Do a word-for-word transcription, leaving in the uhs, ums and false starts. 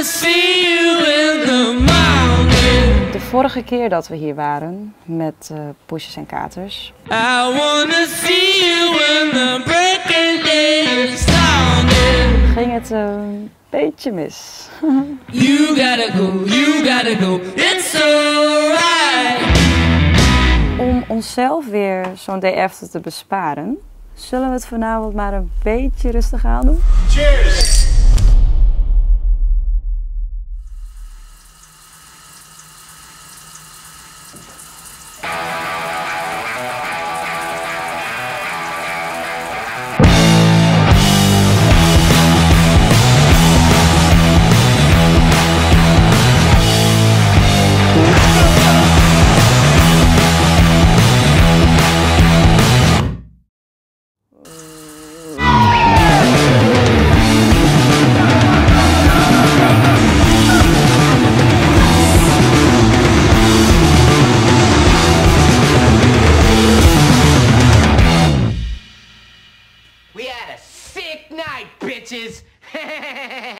see you in the morning. De vorige keer dat we hier waren met uh, Poesjes en Katers, I wanna see you when the breaking day is sounding. ging het uh, een beetje mis. You gotta go, you gotta go, it's alright. Om onszelf weer zo'n day after te besparen, zullen we het vanavond maar een beetje rustig aan doen? Cheers! We had a sick night, bitches!